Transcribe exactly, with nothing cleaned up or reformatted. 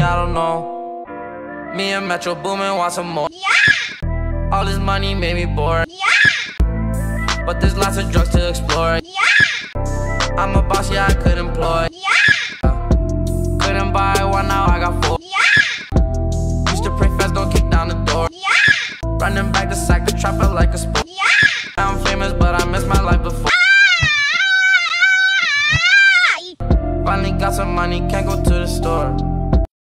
I don't know. Me and Metro Boomin want some more. Yeah. All this money made me bored. Yeah. But there's lots of drugs to explore. Yeah. I'm a boss, yeah, I couldn't